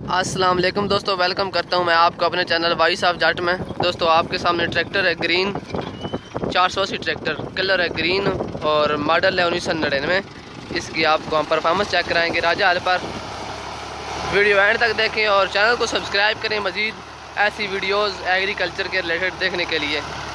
अस्सलाम वालेकुम दोस्तों, वेलकम करता हूं मैं आपको अपने चैनल वॉइस ऑफ जट में। दोस्तों आपके सामने ट्रैक्टर है ग्रीन 480 ट्रैक्टर, कलर है ग्रीन और मॉडल है 1999। इसकी आपको हम परफॉर्मेंस चेक कराएंगे राजा हल पर। वीडियो एंड तक देखें और चैनल को सब्सक्राइब करें मज़ीद ऐसी वीडियोज़ एग्रीकल्चर के रिलेटेड देखने के लिए।